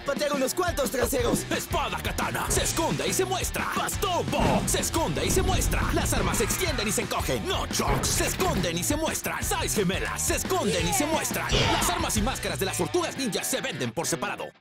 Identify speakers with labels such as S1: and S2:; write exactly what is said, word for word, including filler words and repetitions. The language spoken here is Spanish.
S1: patear unos cuantos traseros.
S2: Espada katana se esconde y se muestra. Bastón Bo se esconde y se muestra. Las armas se extienden y se encogen. Nunchucks se esconden y se muestran. Sais gemelas se esconden y se muestran. Las armas y máscaras de las tortugas ninjas se venden por separado.